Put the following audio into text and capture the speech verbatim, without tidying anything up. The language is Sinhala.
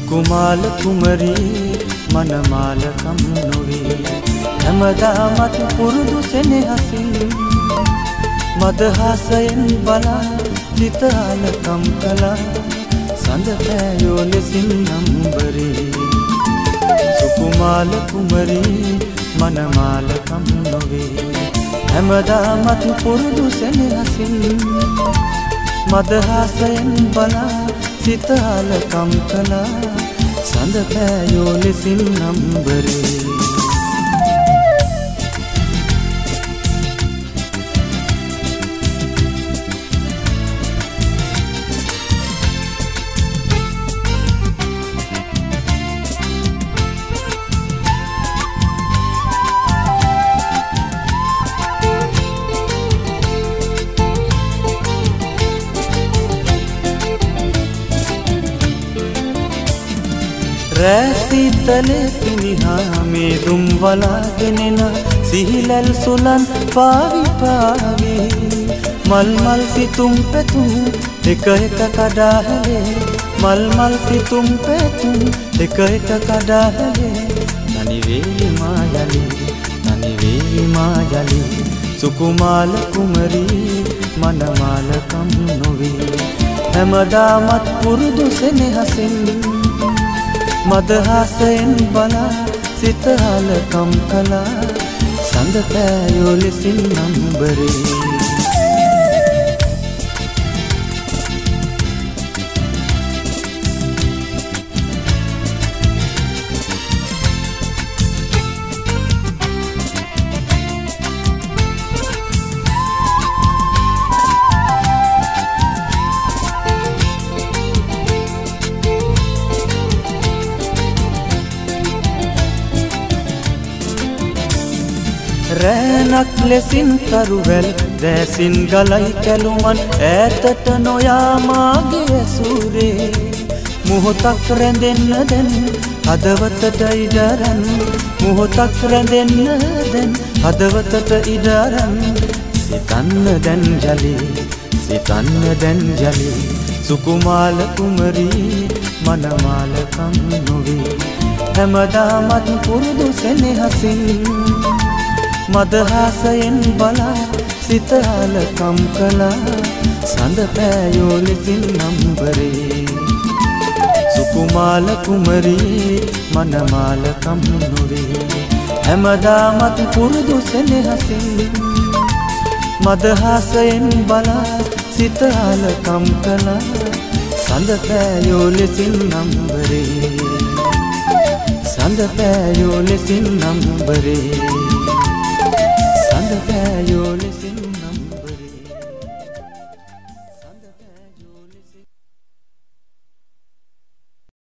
සුකුමාල කුමරී මනමාලකම් නොවේ හැමදාමත් පුරුදු සෙනෙහසින් මදහසයෙන් බලා සිතාලකම් කළා සඳ පෑයෝ ලෙසින් නම්බරේ සුකුමාල කුමරී මනමාලකම් නොවේ හැමදාමත් පුරුදු සෙනෙහසින් මදහසයෙන් බලා සිතාලකම් කළා සඳ පෑයෝ ලෙසින් නම්බරේ රැසිතලේ පිනිහා මේ දුම් වලාගෙනෙන සිහිලල් සුලන් පාවි පාවි මල් මල් සිතුම් පැතුම් එක එක කඩාහැලේ මල් මල් සිතුම් පැතුම් එක එක කඩාහැලේ තනිවේ මායලි තනිවේ මායලි සුකුමාල කුමරී මනමාලකම් නොවේ හැමදාමත් පුරුදු සෙනෙහසින් මදහසයෙන් බලා සිතාලකම් කළා සඳ පෑයෝ ලෙසින් නම්බරේ රෑනක් ලෙසින් තරුවැල් දැසින් ගලයි කැලුමන් ඈතට නොයා මාගේ ඇසුරේ මොහොතක් රැඳෙන්න දැන් හදවතට ඉඩරන් මොහොතක් රැඳෙන්න දැන් හදවතට ඉඩරන් සිතන්න දැන් ජලී සිතන්න දැන් ජලී සුකුමාල කුමරී මනමාලකම් නොවේ හැමදාමත් පුරුදු සෙනෙහසින් මදහසයෙන් බලා සිතාලකම් කළා සඳ පෑයෝ ලෙසින් නම්බරේ සුකුමාල කුමරී මනමාලකම් නොවේ හැමදාමත් පුරුදු සෙනෙහසින් මදහසයෙන් බලා සිතාලකම් කළා සඳ පෑයෝ ලෙසින් නම්බරේ සඳ පෑයෝ ලෙසින් නම්බරේ සඳ පෑයෝ ලෙසින්